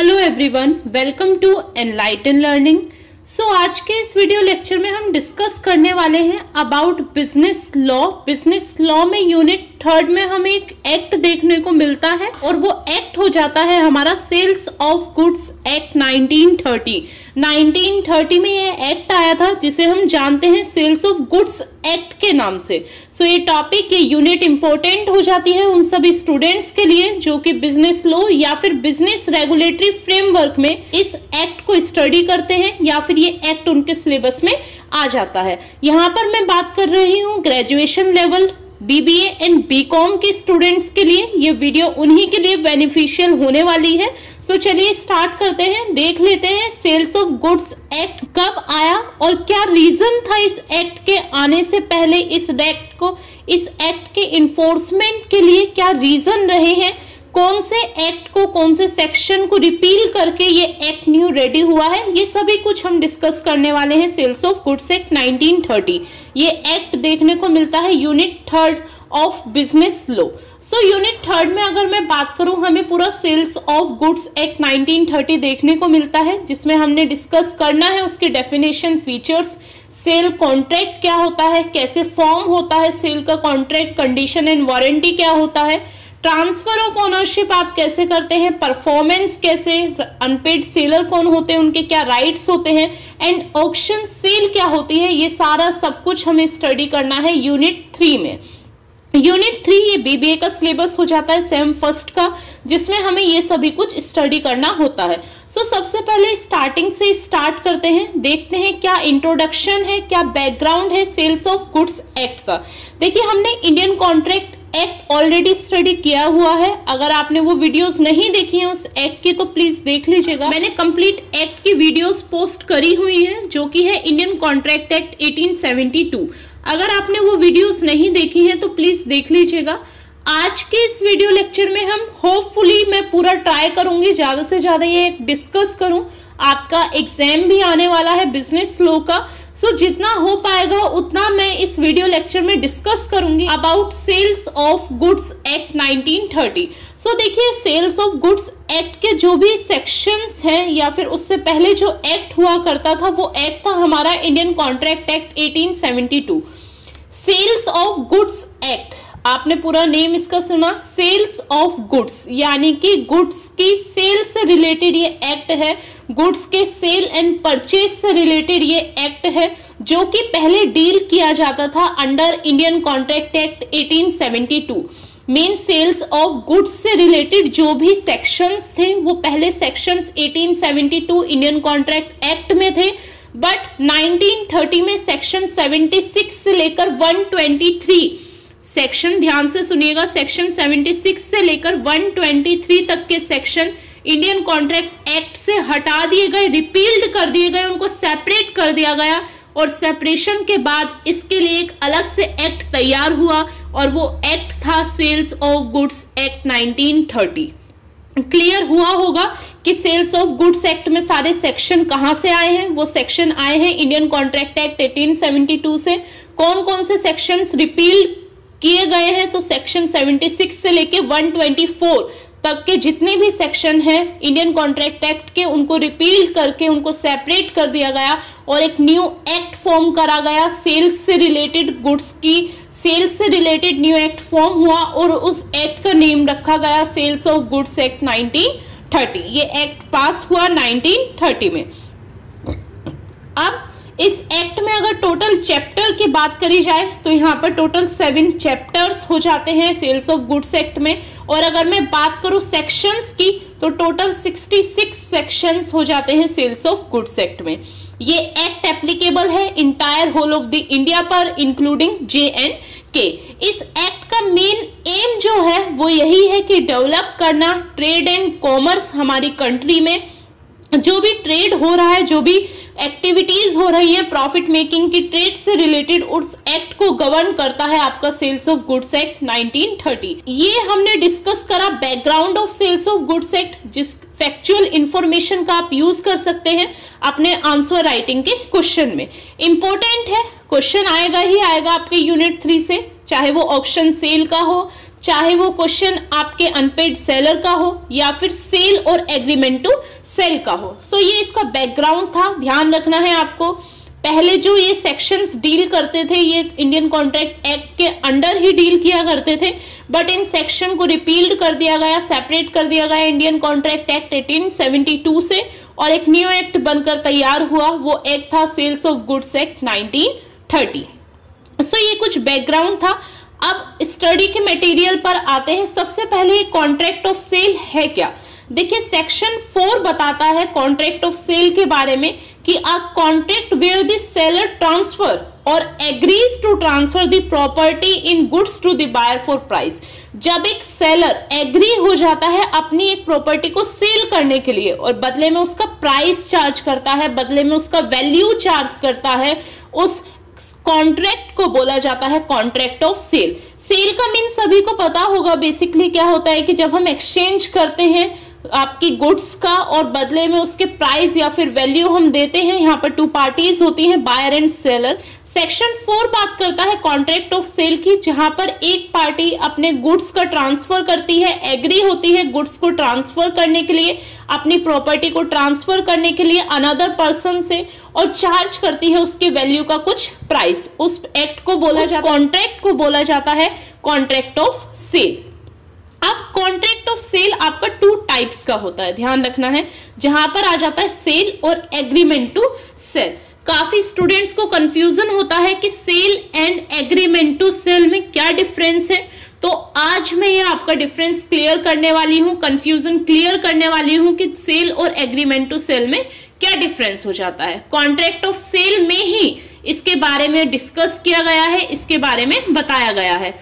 Hello everyone, welcome to enlighten learning. आज के इस वीडियो लेक्चर में हम डिस्कस करने वाले हैं about business law. Business law में यूनिट 3 में हमें एक एक्ट देखने को मिलता है और वो एक्ट हो जाता है हमारा सेल्स ऑफ गुड्स एक्ट 1930। 1930 में ये एक्ट आया था जिसे हम जानते हैं सेल्स ऑफ गुड्स एक्ट के नाम से। ये टॉपिक, ये यूनिट इंपॉर्टेंट हो जाती है उन सभी स्टूडेंट्स के लिए जो कि बिजनेस लॉ या फिर बिजनेस रेगुलेटरी फ्रेमवर्क में इस एक्ट को स्टडी करते हैं या फिर ये एक्ट उनके सिलेबस में आ जाता है। यहाँ पर मैं बात कर रही हूँ graduation level BBA and BCom के स्टूडेंट्स के लिए। ये वीडियो उन्हीं के लिए बेनिफिशियल होने वाली है। चलिए स्टार्ट करते हैं, देख लेते हैं सेल्स ऑफ गुड्स एक्ट कब आया और क्या रीजन था इस एक्ट के आने से पहले। इस एक्ट के इन्फोर्समेंट के लिए क्या रीजन रहे हैं, कौन से एक्ट को, कौन से सेक्शन को रिपील करके ये एक्ट न्यू रेडी हुआ है, ये सभी कुछ हम डिस्कस करने वाले हैं सेल्स ऑफ गुड्स एक्ट 1930। ये एक्ट देखने को मिलता है unit 3 of business law. Unit 3 में अगर मैं बात करूं, हमें पूरा सेल्स ऑफ गुड्स एक्ट 1930 देखने को मिलता है जिसमें हमने डिस्कस करना है उसके डेफिनेशन, फीचर्स, सेल कॉन्ट्रैक्ट क्या होता है, कैसे फॉर्म होता है सेल का कॉन्ट्रैक्ट, कंडीशन एंड वारंटी क्या होता है, ट्रांसफर ऑफ ओनरशिप आप कैसे करते हैं, परफॉर्मेंस कैसे, अनपेड सेलर कौन होते हैं, उनके क्या राइट्स होते हैं, एंड ऑक्शन सेल क्या होती है। ये सारा सब कुछ हमें स्टडी करना है यूनिट 3 में। यूनिट 3 ये बीबीए का सिलेबस हो जाता है सेम फर्स्ट का, जिसमें हमें ये सभी कुछ स्टडी करना होता है। सबसे पहले स्टार्टिंग से स्टार्ट करते हैं, देखते हैं क्या इंट्रोडक्शन है, क्या बैकग्राउंड है सेल्स ऑफ गुड्स एक्ट का। देखिए, हमने Indian contract act already study किया हुआ है। अगर आपने वो वीडियोस नहीं देखी हैं उस एक्ट की तो प्लीज देख लीजिएगा। मैंने कंप्लीट एक्ट की वीडियोस पोस्ट करी हुई हैं जो कि है इंडियन कॉन्ट्रैक्ट एक्ट 1872। अगर आपने वो वीडियोस नहीं देखी हैं तो प्लीज देख लीजिएगा। आज के इस वीडियो लेक्चर में हम होपफुली मैं पूरा ट्राई करूंगी ज्यादा से ज्यादा ये डिस्कस करूं। आपका एग्जाम भी आने वाला है बिजनेस लॉ का, जितना हो पाएगा उतना मैं इस वीडियो लेक्चर में डिस्कस करूंगी about sales of goods act 1930। देखिए, सेल्स ऑफ गुड्स एक्ट के जो भी सेक्शंस हैं या फिर उससे पहले जो एक्ट हुआ करता था वो एक्ट था हमारा Indian contract act 1872। Sales of goods act, आपने पूरा नेम इसका सुना, सेल्स ऑफ गुड्स, यानी कि गुड्स की सेल से रिलेटेड ये एक्ट है। गुड्स के सेल एंड परचेज से रिलेटेड ये एक्ट है जो कि पहले डील किया जाता था under Indian contract act 1872। Main sales of goods से रिलेटेड जो भी सेक्शंस थे वो पहले सेक्शंस 1872 इंडियन कॉन्ट्रैक्ट एक्ट में थे, बट 1930 में सेक्शन 76 से लेकर 123 सेक्शन, ध्यान से सुनिएगा, सेक्शन 76 से लेकर 123 तक के सेक्शन इंडियन कॉन्ट्रैक्ट एक्ट से हटा दिए गए, रिपील्ड कर दिए गए, उनको सेपरेट कर दिया गया और सेपरेशन के बाद इसके लिए एक अलग से एक्ट तैयार हुआ और वो एक्ट था sales of goods act 1930। Clear हुआ होगा कि सेल्स ऑफ गुड्स एक्ट में सारे सेक्शन कहां से आए हैं। वो सेक्शन आए हैं इंडियन कॉन्ट्रैक्ट एक्ट 1872 से। कौन कौन से सेक्शंस रिपील्ड किए गए हैं, तो सेक्शन 76 से लेके 124 तक के जितने भी सेक्शन हैं इंडियन कॉन्ट्रैक्ट एक्ट के, उनको रिपील्ड करके उनको सेपरेट कर दिया गया और एक न्यू एक्ट फॉर्म करा गया। सेल्स से रिलेटेड, गुड्स की सेल्स से रिलेटेड न्यू एक्ट फॉर्म हुआ और उस एक्ट का नेम रखा गया सेल्स ऑफ गुड्स एक्ट 1930। ये एक्ट पास हुआ 1930 में। अब इस एक्ट में अगर टोटल चैप्टर की बात करी जाए तो यहाँ पर टोटल 7 चैप्टर्स हो जाते हैं सेल्स ऑफ गुड्स एक्ट में, और अगर मैं बात करूं सेक्शंस की तो टोटल 66 सेक्शंस हो जाते हैं सेल्स ऑफ गुड्स एक्ट में। ये एक्ट एप्लीकेबल है entire whole of the India पर इंक्लूडिंग J&K। इस एक्ट का मेन एम जो है वो यही है कि डेवलप करना ट्रेड एंड कॉमर्स हमारी कंट्री में। जो भी ट्रेड हो रहा है, जो भी एक्टिविटीज हो रही है प्रॉफिट मेकिंग की, ट्रेड से रिलेटेड उस एक्ट को गवर्न करता है आपका सेल्स ऑफ गुड्स एक्ट 1930। ये हमने डिस्कस करा background of sales of goods act, जिस फैक्चुअल इंफॉर्मेशन का आप यूज कर सकते हैं अपने आंसर राइटिंग के क्वेश्चन में। इंपॉर्टेंट है, क्वेश्चन आएगा ही आएगा आपके यूनिट 3 से, चाहे वो ऑक्शन सेल का हो, चाहे वो क्वेश्चन आपके अनपेड सेलर का हो या फिर सेल और एग्रीमेंट टू सेल का हो। सो ये इसका बैकग्राउंड था, ध्यान रखना है आपको। पहले जो ये सेक्शंस डील करते थे ये इंडियन कॉन्ट्रैक्ट एक्ट के अंडर ही डील किया करते थे, बट इन सेक्शन को रिपील्ड कर दिया गया, सेपरेट कर दिया गया इंडियन कॉन्ट्रैक्ट एक्ट 1872 से, और एक न्यू एक्ट बनकर तैयार हुआ। वो एक्ट था sales of goods act 1930। So ये कुछ बैकग्राउंड था। अब स्टडी के मटेरियल पर आते हैं। सबसे पहले कॉन्ट्रैक्ट ऑफ सेल है क्या? देखिए सेक्शन 4 बताता है कॉन्ट्रैक्ट ऑफ सेल के बारे में कि a contract where the seller transfer or agrees to transfer the property in goods to the buyer for price. जब एक सेलर एग्री हो जाता है अपनी एक प्रॉपर्टी को सेल करने के लिए और बदले में उसका प्राइस चार्ज करता है, बदले में उसका वैल्यू चार्ज करता है, उस कॉन्ट्रैक्ट को बोला जाता है कॉन्ट्रैक्ट ऑफ सेल। सेल का मीन सभी को पता होगा, बेसिकली क्या होता है कि जब हम एक्सचेंज करते हैं आपकी गुड्स का और बदले में उसके प्राइस या फिर वैल्यू हम देते हैं। यहाँ पर टू पार्टीज होती हैं, बायर एंड सेलर। सेक्शन 4 बात करता है कॉन्ट्रैक्ट ऑफ सेल की, जहां पर एक पार्टी अपने गुड्स का ट्रांसफर करती है, एग्री होती है गुड्स को ट्रांसफर करने के लिए, अपनी प्रॉपर्टी को ट्रांसफर करने के लिए अनदर पर्सन से, और चार्ज करती है उसके वैल्यू का कुछ प्राइस। उस एक्ट को बोला जाता है, कॉन्ट्रैक्ट को बोला जाता है कॉन्ट्रैक्ट ऑफ सेल। अब कॉन्ट्रैक्ट ऑफ सेल आपका 2 टाइप्स का होता है, ध्यान रखना है, जहां पर आ जाता है सेल और एग्रीमेंट टू सेल। काफी स्टूडेंट्स को कंफ्यूजन होता है कि sale and agreement to cell में क्या डिफरेंस है, तो आज मैं ये आपका डिफरेंस क्लियर करने वाली हूं, कंफ्यूजन क्लियर करने वाली हूं कि सेल और एग्रीमेंट टू सेल में क्या डिफरेंस हो जाता है। कॉन्ट्रैक्ट ऑफ सेल में ही इसके बारे में डिस्कस किया गया है, इसके बारे में बताया गया है।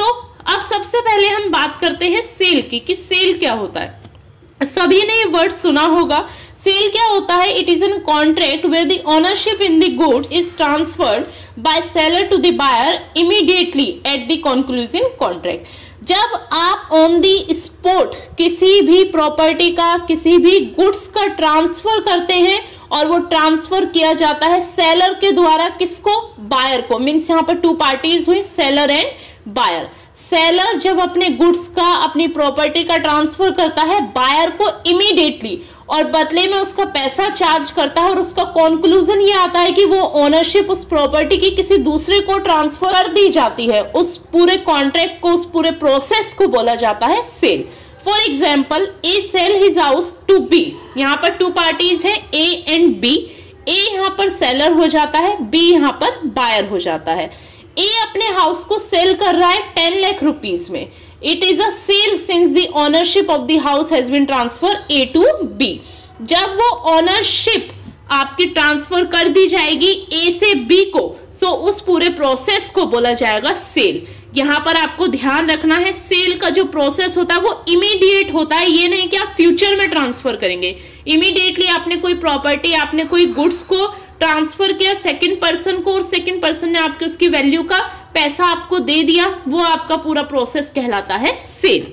अब सबसे पहले हम बात करते हैं सेल की कि सेल क्या होता है। सभी ने ये वर्ड सुना होगा। सेल क्या होता है? It is an contract where the ownership in the goods is transferred by seller to the buyer immediately at the conclusion contract. जब आप ऑन द स्पॉट किसी भी प्रॉपर्टी का, किसी भी गुड्स का ट्रांसफर करते हैं और वो ट्रांसफर किया जाता है सेलर के द्वारा, किसको? बायर को। मीन्स यहाँ पर 2 पार्टीज हुई, सेलर एंड बायर। सेलर जब अपने गुड्स का, अपनी प्रॉपर्टी का ट्रांसफर करता है बायर को इमीडिएटली और बदले में उसका पैसा चार्ज करता है, और उसका कंक्लूजन ये आता है कि वो ओनरशिप उस प्रॉपर्टी की किसी दूसरे को ट्रांसफर कर दी जाती है। उस पूरे कॉन्ट्रैक्ट को, उस पूरे प्रोसेस को बोला जाता है sale. For example, A sale his house to B. यहाँ पर 2 पार्टीज है, ए एंड बी। ए यहाँ पर सेलर हो जाता है, बी यहाँ पर बायर हो जाता है। ए अपने हाउस को सेल कर रहा है 10 लाख रुपीज में। It is a sale since the ownership of the house has been transfer A to B. जब वो ओनरशिप आपकी ट्रांसफर कर दी जाएगी ए से बी को, सो उस पूरे प्रोसेस को बोला जाएगा सेल। यहां पर आपको ध्यान रखना है, सेल का जो प्रोसेस होता है वो इमीडिएट होता है। ये नहीं कि आप फ्यूचर में ट्रांसफर करेंगे। इमीडिएटली आपने कोई प्रॉपर्टी, आपने कोई गुड्स को ट्रांसफर किया सेकंड पर्सन को, और सेकंड पर्सन ने आपके उसकी वैल्यू का पैसा आपको दे दिया, वो आपका पूरा प्रोसेस कहलाता है सेल।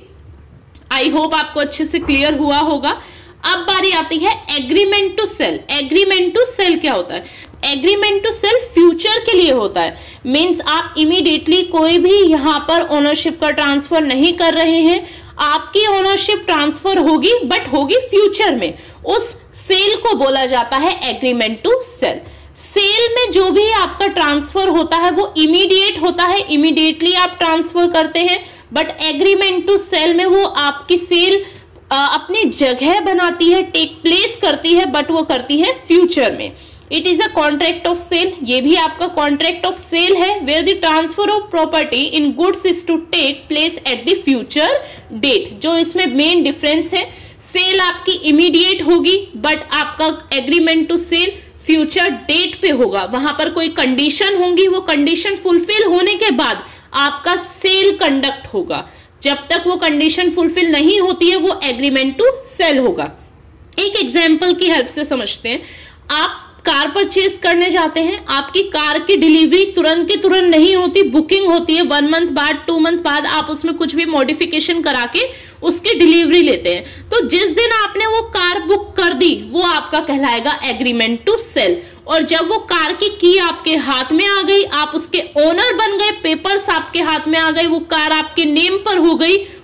आई होप आपको अच्छे से क्लियर हुआ होगा। अब बारी आती है agreement to sale. Agreement to sale क्या होता है? एग्रीमेंट टू सेल फ्यूचर के लिए होता है। मींस आप इमीडिएटली कोई भी यहां पर ओनरशिप का ट्रांसफर नहीं कर रहे हैं, आपकी ओनरशिप ट्रांसफर होगी बट होगी फ्यूचर में। उस सेल को बोला जाता है एग्रीमेंट टू सेल। सेल में जो भी आपका ट्रांसफर होता है वो इमीडिएट होता है, इमीडिएटली आप ट्रांसफर करते हैं। बट एग्रीमेंट टू सेल में वो आपकी सेल अपनी जगह बनाती है, टेक प्लेस करती है, बट वो करती है फ्यूचर में। It is a contract of sale. ये भी आपका कॉन्ट्रैक्ट ऑफ सेल है, where the transfer of property in goods is to take place at the future date. जो इसमें मेन डिफरेंस है, सेल आपकी इमीडिएट होगी बट आपका agreement to sale future date पे होगा। वहां पर कोई कंडीशन होंगी, वो कंडीशन फुलफिल होने के बाद आपका सेल कंडक्ट होगा। जब तक वो कंडीशन फुलफिल नहीं होती है वो एग्रीमेंट टू सेल होगा। एक एग्जांपल की हेल्प से समझते हैं। आप कार परचेज करने जाते हैं, आपकी कार की डिलीवरी तुरंत के तुरंत नहीं होती, बुकिंग होती है 1 मंथ बाद, 2 मंथ बाद आप उसमें कुछ भी मॉडिफिकेशन करा के उसकी डिलीवरी लेते हैं। तो जिस दिन आपने वो कार बुक कर दी वो आपका कहलाएगा एग्रीमेंट टू सेल। और जब वो कार की आपके हाथ में आ गई, आप उसके ओनर बन गए, पेपर्स आपके हाथ में आ गए, वो कार आपके नेम पर हो गई,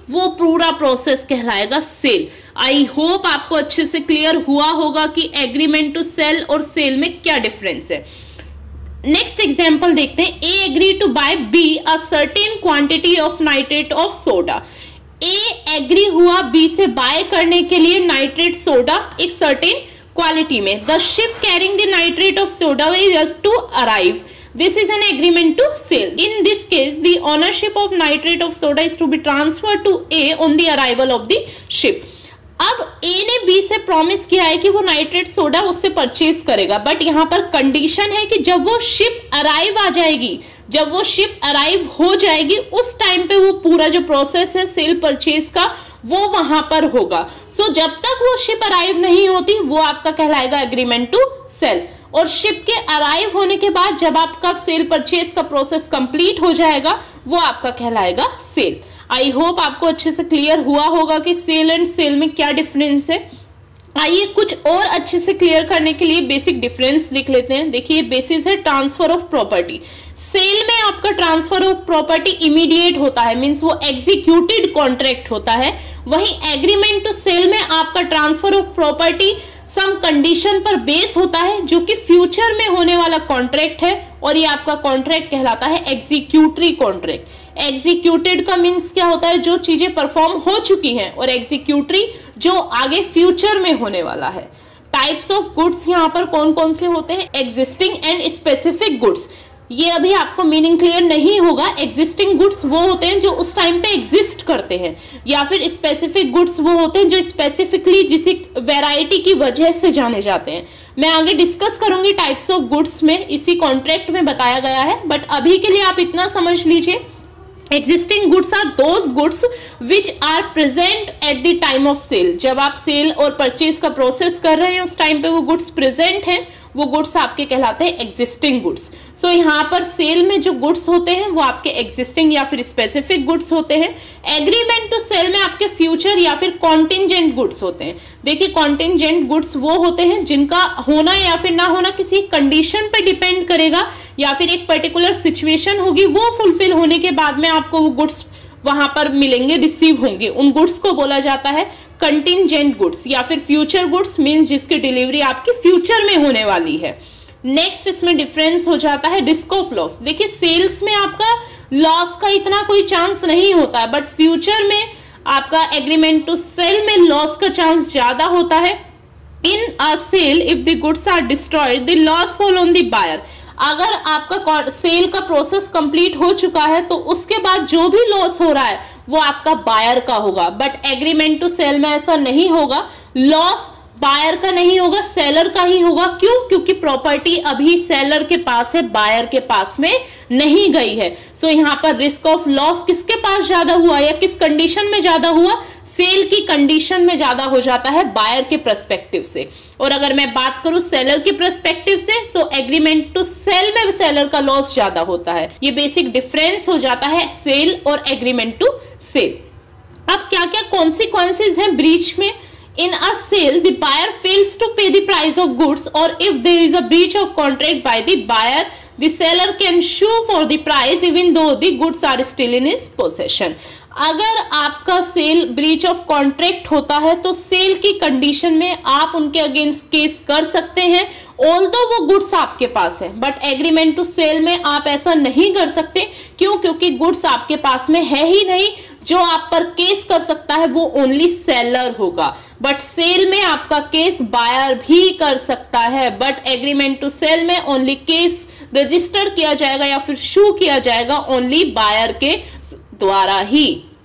वो पूरा प्रोसेस कहलाएगा सेल। आई होप आपको अच्छे से क्लियर हुआ होगा कि एग्रीमेंट टू सेल और सेल में क्या डिफरेंस है। नेक्स्ट एग्जाम्पल देखते हैं। A agree to buy B a certain quantity of nitrate of soda. A agree हुआ बी से बाय करने के लिए नाइट्रेट सोडा एक सर्टेन क्वालिटी में। The ship carrying the nitrate of soda is to arrive. This is an agreement to sell. In this case, the ownership of nitrate of soda is to be transferred to A on the arrival of the ship. अब A ने B से promise किया है कि वो nitrate soda उससे purchase करेगा, but यहाँ पर कंडीशन है कि जब वो शिप अराइव आ जाएगी, जब वो शिप अराइव हो जाएगी, उस टाइम पे वो पूरा जो प्रोसेस है सेल परचेज का वो वहां पर होगा। सो जब तक वो शिप अराइव नहीं होती वो आपका कहलाएगा एग्रीमेंट टू सेल। और शिप के अराइव होने के बाद जब आपका सेल परचेज का प्रोसेस कंप्लीट हो जाएगा वो आपका कहलाएगा सेल। आई होप आपको अच्छे से क्लियर हुआ होगा कि सेल एंड सेल में क्या डिफरेंस है। आइए कुछ और अच्छे से क्लियर करने के लिए बेसिक डिफरेंस लिख लेते हैं। देखिए बेसिस है ट्रांसफर ऑफ प्रॉपर्टी। सेल में आपका ट्रांसफर ऑफ प्रॉपर्टी इमीडिएट होता है, मींस वो एग्जीक्यूटेड कॉन्ट्रैक्ट होता है। वहीं एग्रीमेंट टू सेल में आपका transfer of property some condition पर बेस होता है, जो कि फ्यूचर में होने वाला कॉन्ट्रैक्ट है, और ये आपका कॉन्ट्रैक्ट कहलाता है एग्जीक्यूटरी कॉन्ट्रैक्ट। एग्जीक्यूटेड का मींस क्या होता है, जो चीजें परफॉर्म हो चुकी हैं, और एग्जीक्यूटरी जो आगे फ्यूचर में होने वाला है। टाइप्स ऑफ गुड्स यहाँ पर कौन कौन से होते हैं, एग्जिस्टिंग एंड स्पेसिफिक गुड्स। ये अभी आपको मीनिंग क्लियर नहीं होगा। एग्जिस्टिंग गुड्स वो होते हैं जो उस टाइम पे एग्जिस्ट करते हैं, या फिर स्पेसिफिक गुड्स वो होते हैं जो स्पेसिफिकली जिस वैरायटी की वजह से जाने जाते हैं। मैं आगे डिस्कस करूंगी टाइप्स ऑफ गुड्स में, इसी कॉन्ट्रैक्ट में बताया गया है, बट अभी के लिए आप इतना समझ लीजिए, existing goods are those goods which are present at the time of sale. जब आप सेल और परचेज का प्रोसेस कर रहे हैं उस टाइम पे वो गुड्स प्रेजेंट हैं, वो गुड्स आपके कहलाते हैं एग्जिस्टिंग गुड्स। सो यहाँ पर सेल में जो गुड्स होते हैं वो आपके एग्जिस्टिंग या फिर स्पेसिफिक गुड्स होते हैं। एग्रीमेंट टू सेल में आपके फ्यूचर या फिर कॉन्टिंजेंट गुड्स होते हैं। देखिए कॉन्टिंजेंट गुड्स वो होते हैं जिनका होना या फिर ना होना किसी कंडीशन पे डिपेंड करेगा, या फिर एक पर्टिकुलर सिचुएशन होगी, वो फुलफिल होने के बाद में आपको वो गुड्स वहां पर मिलेंगे, रिसीव होंगे। उन गुड्स को बोला जाता है कंटिंजेंट गुड्स या फिर फ्यूचर गुड्स, मींस जिसकी डिलीवरी आपकी फ्यूचर में होने वाली है। नेक्स्ट इसमें डिफरेंस हो जाता है रिस्क ऑफ लॉस। देखिए सेल्स में आपका लॉस का इतना कोई चांस नहीं होता है, बट फ्यूचर में आपका एग्रीमेंट टू सेल में लॉस का चांस ज्यादा होता है। In a sale if the goods are destroyed the loss fall on the buyer. अगर आपका सेल का प्रोसेस कंप्लीट हो चुका है तो उसके बाद जो भी लॉस हो रहा है वो आपका बायर का होगा, बट एग्रीमेंट टू सेल में ऐसा नहीं होगा। लॉस बायर का नहीं होगा, सेलर का ही होगा। क्यों? क्योंकि प्रॉपर्टी अभी सेलर के पास है, बायर के पास में नहीं गई है। सो यहाँ पर रिस्क ऑफ लॉस किसके पास ज्यादा हुआ या किस कंडीशन में ज्यादा हुआ? सेल की कंडीशन में ज्यादा हो जाता है बायर के पर्सपेक्टिव से। और अगर मैं बात करूं सेलर के पर्सपेक्टिव से, सो एग्रीमेंट टू सेल में सेलर का लॉस ज्यादा होता है। ये बेसिक डिफरेंस हो जाता है सेल और एग्रीमेंट टू सेल। अब क्या क्या कॉन्सिक्वेंसेज हैं ब्रीच में? In a sale, the buyer fails to pay the price of goods, or if there is a breach of contract by the buyer, the seller can sue for the price even though the goods are still in his possession. अगर आपका cell breach of contract होता है तो cell की condition में आप उनके against case कर सकते हैं, ऑल्दो वो गुड्स आपके पास है। बट एग्रीमेंट टू सेल में आप ऐसा नहीं कर सकते। क्यों? क्योंकि गुड्स आपके पास में है ही नहीं। जो आप पर केस कर सकता है वो ओनली सेलर होगा, बट सेल में आपका केस बायर भी कर सकता है। बट एग्रीमेंट टू सेल में ओनली केस रजिस्टर किया जाएगा या फिर शू किया जाएगा ओनली बायर के द्वारा ही।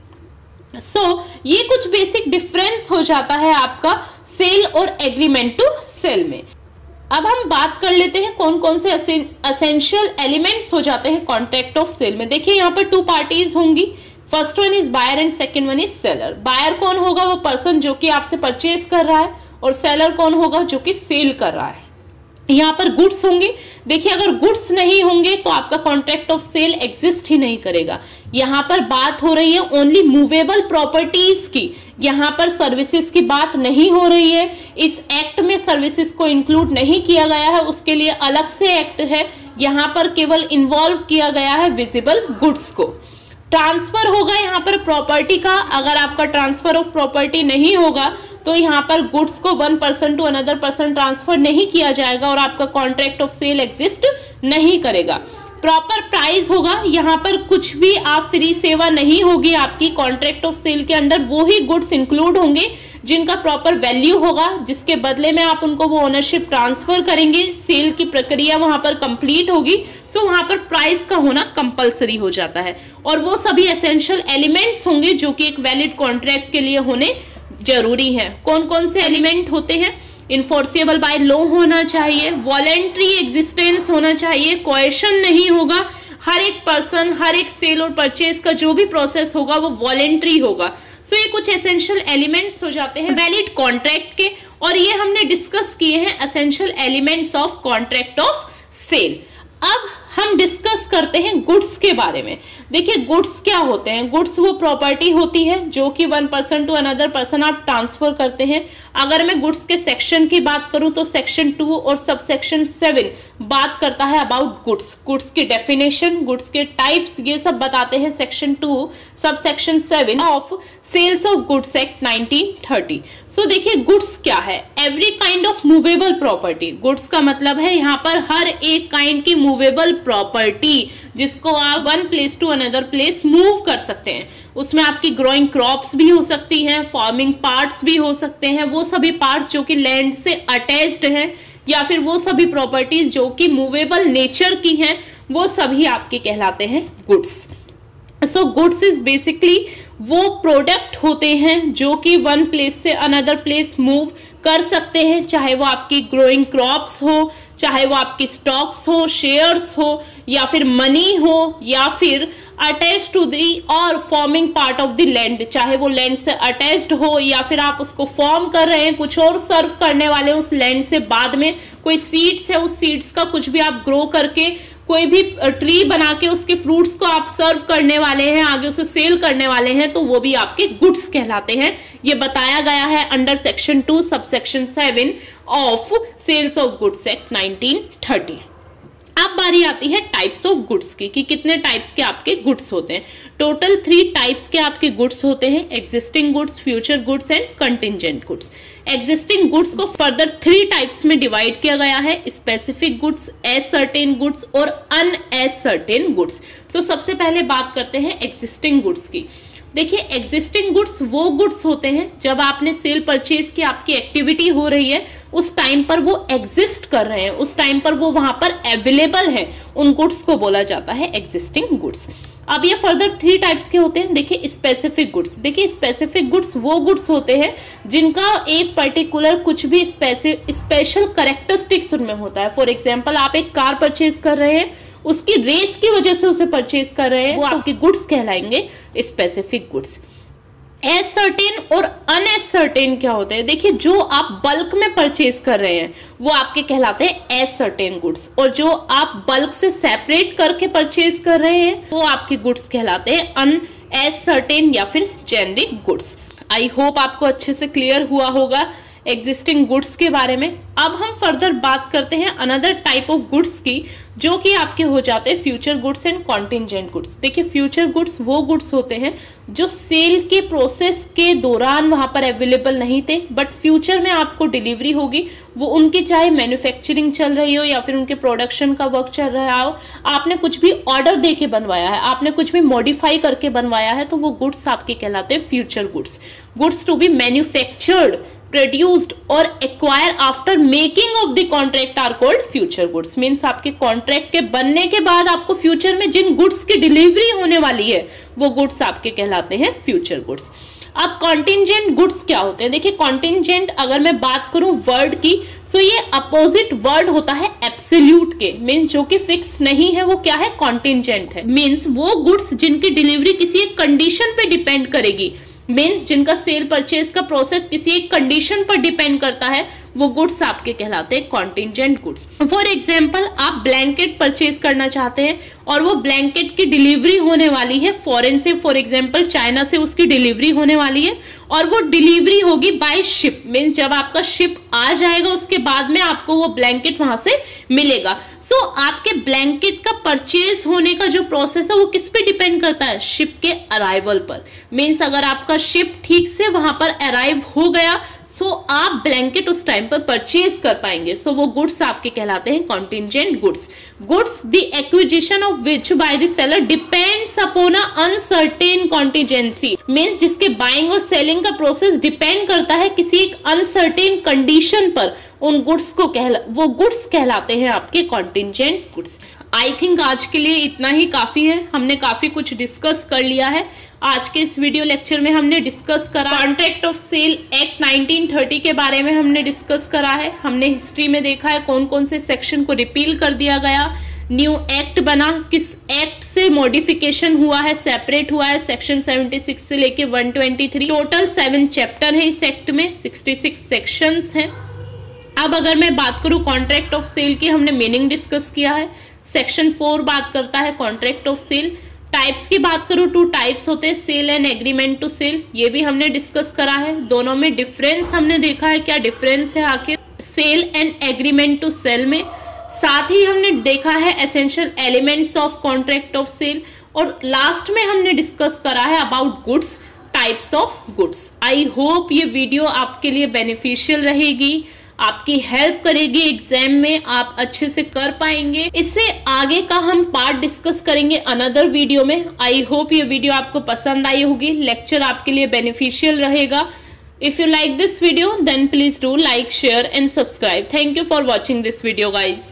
ये कुछ बेसिक डिफरेंस हो जाता है आपका सेल और एग्रीमेंट टू सेल में। अब हम बात कर लेते हैं कौन कौन से एसेंशियल एलिमेंट्स हो जाते हैं कॉन्ट्रैक्ट ऑफ सेल में। देखिए यहाँ पर 2 पार्टीज होंगी। First one is buyer and second one is seller. Buyer कौन होगा? वो पर्सन जो कि आपसे परचेज कर रहा है, और सेलर कौन होगा? जो कि सेल कर रहा है। यहाँ पर गुड्स होंगे। देखिए अगर गुड्स नहीं होंगे तो आपका कॉन्ट्रैक्ट ऑफ सेल एग्जिस्ट ही नहीं करेगा। यहाँ पर बात हो रही है ओनली मूवेबल प्रॉपर्टीज की, यहाँ पर सर्विसेज की बात नहीं हो रही है। इस एक्ट में सर्विसेज को इंक्लूड नहीं किया गया है, उसके लिए अलग से एक्ट है। यहाँ पर केवल इन्वॉल्व किया गया है विजिबल गुड्स को। ट्रांसफर होगा यहाँ पर प्रॉपर्टी का, अगर आपका ट्रांसफर ऑफ प्रॉपर्टी नहीं होगा तो यहाँ पर गुड्स को one person to another person transfer नहीं किया जाएगा और आपका कॉन्ट्रैक्ट ऑफ सेल एग्जिस्ट नहीं करेगा। प्रॉपर प्राइस होगा, यहाँ पर कुछ भी आप फ्री सेवा नहीं होगी आपकी, कॉन्ट्रैक्ट ऑफ सेल के अंदर वो ही गुड्स इंक्लूड होंगे जिनका प्रॉपर वैल्यू होगा, जिसके बदले में आप उनको वो ओनरशिप ट्रांसफर करेंगे, सेल की प्रक्रिया वहां पर कंप्लीट होगी। सो वहां पर प्राइस का होना कंपलसरी हो जाता है और वो सभी एसेंशियल एलिमेंट्स होंगे जो कि एक वैलिड कॉन्ट्रैक्ट के लिए होने जरूरी है। कौन कौन से एलिमेंट होते हैं? इन्फोर्सेबल बाय लॉ होना चाहिए, वॉलेंट्री एग्जिस्टेंस होना चाहिए, कोएशन नहीं होगा, हर एक पर्सन हर एक सेल और परचेज का जो भी प्रोसेस होगा वो वॉलेंट्री होगा। सो ये कुछ एसेंशियल एलिमेंट्स हो जाते हैं वैलिड कॉन्ट्रैक्ट के, और ये हमने डिस्कस किए हैं essential elements of contract of sale. अब हम डिस्कस करते हैं गुड्स के बारे में। देखिए गुड्स क्या होते हैं? गुड्स वो प्रॉपर्टी होती है जो कि one person to another person आप ट्रांसफर करते हैं। अगर मैं गुड्स के सेक्शन की बात करूं तो सेक्शन 2 और सब सेक्शन 7 बात करता है अबाउट गुड्स, गुड्स की डेफिनेशन, गुड्स के टाइप्स, ये सब बताते हैं सेक्शन 2 सब section 7 of sales of goods act 1930। So देखिए गुड्स क्या है? Every kind of movable property. Goods का मतलब है यहाँ पर हर एक काइंड की मूवेबल प्रॉपर्टी जिसको आप one place to another place move कर सकते हैं। उसमें आपकी ग्रोइंग क्रॉप्स भी हो सकती हैं, फार्मिंग पार्ट्स भी हो सकते हैं, वो सभी पार्ट्स जो कि लैंड से अटैच्ड हैं, या फिर वो सभी प्रॉपर्टीज जो कि मूवेबल नेचर की हैं, वो सभी आपके कहलाते हैं goods. So goods is basically वो प्रोडक्ट होते हैं जो कि वन प्लेस से अनदर प्लेस मूव कर सकते हैं, चाहे वो आपकी ग्रोइंग क्रॉप्स हो, चाहे वो आपकी स्टॉक्स हो, शेयर्स हो, या फिर मनी हो, या फिर अटैच टू दी और forming part of the land, चाहे वो लैंड से अटैच्ड हो या फिर आप उसको फॉर्म कर रहे हैं, कुछ और सर्व करने वाले उस लैंड से, बाद में कोई सीड्स है, उस सीड्स का कुछ भी आप ग्रो करके कोई भी ट्री बना के उसके फ्रूट्स को आप सर्व करने वाले हैं, आगे उसे सेल करने वाले हैं, तो वो भी आपके गुड्स कहलाते हैं। ये बताया गया है अंडर सेक्शन 2 सब section 7 of sales of goods act 1930। अब बारी आती है टाइप्स ऑफ गुड्स की कि कितने टाइप्स के आपके गुड्स होते हैं। टोटल 3 टाइप्स के आपके गुड्स होते हैं, existing goods, future goods and contingent goods. Existing goods को फर्दर 3 टाइप्स में डिवाइड किया गया है, specific goods, as certain goods और अन एज सर्टेन गुड्स। सो सबसे पहले बात करते हैं एग्जिस्टिंग गुड्स की। देखिए एग्जिस्टिंग गुड्स वो गुड्स होते हैं जब आपने सेल परचेज की आपकी एक्टिविटी हो रही है, उस टाइम पर वो एग्जिस्ट कर रहे हैं, उस टाइम पर वो वहां पर अवेलेबल है, उन गुड्स को बोला जाता है एग्जिस्टिंग गुड्स। अब ये फर्दर 3 टाइप्स के होते हैं। देखिए स्पेसिफिक गुड्स, देखिए स्पेसिफिक गुड्स वो गुड्स होते हैं जिनका एक पर्टिकुलर कुछ भी स्पेशल कैरेक्टरिस्टिक्स उनमें होता है। फॉर एग्जांपल आप एक कार परचेज कर रहे हैं, उसकी रेस की वजह से उसे परचेज कर रहे हैं, वो आपके गुड्स कहलाएंगे स्पेसिफिक गुड्स। एज सर्टेन और अनएज सर्टेन क्या होते हैं? देखिए जो आप बल्क में परचेज कर रहे हैं वो आपके कहलाते हैं एज सर्टेन गुड्स, और जो आप बल्क से सेपरेट करके परचेज कर रहे हैं वो आपके गुड्स कहलाते हैं अन एज सर्टेन या फिर जेनरिक गुड्स। आई होप आपको अच्छे से क्लियर हुआ होगा एग्जिस्टिंग गुड्स के बारे में। अब हम फर्दर बात करते हैं अनदर टाइप ऑफ गुड्स की जो कि आपके हो जाते हैं future goods and contingent goods. देखिए फ्यूचर गुड्स वो गुड्स होते हैं जो सेल के प्रोसेस के दौरान वहां पर अवेलेबल नहीं थे, बट फ्यूचर में आपको डिलीवरी होगी, वो उनकी चाहे मैन्युफैक्चरिंग चल रही हो या फिर उनके प्रोडक्शन का वर्क चल रहा हो, आपने कुछ भी ऑर्डर दे के बनवाया है, आपने कुछ भी मॉडिफाई करके बनवाया है, तो वो गुड्स आपके कहलाते हैं future goods. Goods to be manufactured, produced और acquire after making of the contract are called future goods. Means आपके कॉन्ट्रैक्ट के बनने के बाद आपको फ्यूचर में जिन गुड्स की डिलीवरी होने वाली है वो गुड्स आपके कहलाते हैं फ्यूचर गुड्स। अब कॉन्टिंजेंट गुड्स क्या होते हैं? देखिए कॉन्टिंजेंट अगर मैं बात करूं वर्ड की, सो ये अपोजिट वर्ड होता है एब्सोल्यूट के। मींस जो कि फिक्स नहीं है वो क्या है? कॉन्टिंजेंट है। मींस वो गुड्स जिनकी डिलीवरी किसी एक कंडीशन पे डिपेंड करेगी, मीन्स जिनका सेल परचेज का प्रोसेस किसी एक कंडीशन पर डिपेंड करता है, वो गुड्स आपके कहलाते हैं कॉन्टिजेंट गुड्स। फॉर एग्जाम्पल, आप ब्लैंकेट परचेज करना चाहते हैं और वो ब्लैंकेट की डिलीवरी होने वाली है फॉरेन से, फॉर एग्जाम्पल चाइना से उसकी डिलीवरी होने वाली है और वो डिलीवरी होगी बाय शिप, मीन्स जब आपका शिप आ जाएगा उसके बाद में आपको वो ब्लैंकेट वहां से मिलेगा। सो आपके ब्लैंकेट का परचेज होने का जो प्रोसेस है वो किस पे डिपेंड करता है? शिप के अराइवल पर। मीन्स अगर आपका शिप ठीक से वहां पर अराइव हो गया सो आप ब्लैंकेट उस टाइम पर परचेज कर पाएंगे। सो वो गुड्स आपके कहलाते हैं contingent goods. Goods the acquisition of which by the seller depends upon a uncertain contingency, means जिसके बाइंग और सेलिंग का प्रोसेस डिपेंड करता है किसी एक अनसर्टेन कंडीशन पर, उन गुड्स को वो गुड्स कहलाते हैं आपके कॉन्टिजेंट गुड्स। आई थिंक आज के लिए इतना ही काफी है, हमने काफी कुछ डिस्कस कर लिया है। आज के इस वीडियो लेक्चर में हमने डिस्कस करा कॉन्ट्रैक्ट ऑफ सेल एक्ट 1930 के बारे में हमने डिस्कस करा है। हमने हिस्ट्री में देखा है कौन कौन से सेक्शन को रिपील कर दिया गया, न्यू एक्ट बना, किस एक्ट से मॉडिफिकेशन हुआ है, सेपरेट हुआ है, सेक्शन 76 से लेके 123। टोटल 7 चैप्टर है इस एक्ट में, 66 सेक्शंस हैं। अब अगर मैं बात करूं कॉन्ट्रैक्ट ऑफ सेल की, हमने मीनिंग डिस्कस किया है। सेक्शन 4 बात करता है कॉन्ट्रैक्ट ऑफ सेल। टाइप्स की बात करूं, 2 टाइप्स होते हैं, sale and agreement to sell, ये भी हमने डिस्कस करा है। दोनों में डिफरेंस हमने देखा है, क्या डिफरेंस है आखिर sale and agreement to cell में। साथ ही हमने देखा है essential elements of contract of sale, और लास्ट में हमने डिस्कस करा है about goods, types of goods. I hope ये वीडियो आपके लिए बेनिफिशियल रहेगी, आपकी हेल्प करेगी, एग्जाम में आप अच्छे से कर पाएंगे। इससे आगे का हम पार्ट डिस्कस करेंगे अनदर वीडियो में। आई होप ये वीडियो आपको पसंद आई होगी, लेक्चर आपके लिए बेनिफिशियल रहेगा। If you like this video then please do like, share and subscribe. Thank you for watching this video guys.